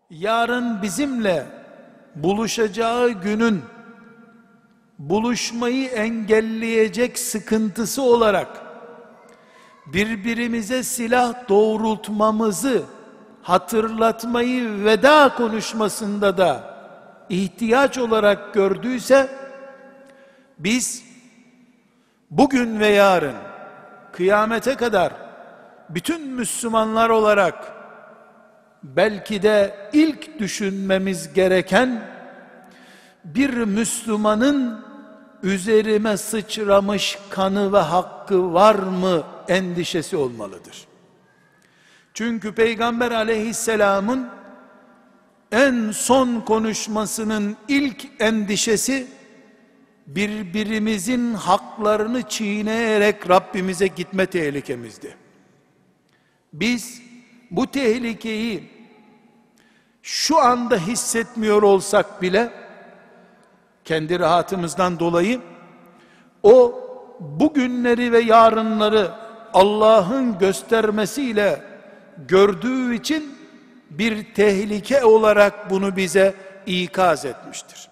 yarın bizimle buluşacağı günün buluşmayı engelleyecek sıkıntısı olarak birbirimize silah doğrultmamızı hatırlatmayı veda konuşmasında da ihtiyaç olarak gördüyse, biz bugün ve yarın kıyamete kadar bütün Müslümanlar olarak belki de ilk düşünmemiz gereken, bir Müslümanın üzerime sıçramış kanı ve hakkı var mı endişesi olmalıdır. Çünkü Peygamber aleyhisselamın en son konuşmasının ilk endişesi, birbirimizin haklarını çiğneyerek Rabbimize gitme tehlikemizdi. Biz bu tehlikeyi şu anda hissetmiyor olsak bile, kendi rahatımızdan dolayı, o bugünleri ve yarınları Allah'ın göstermesiyle gördüğü için bir tehlike olarak bunu bize ikaz etmiştir.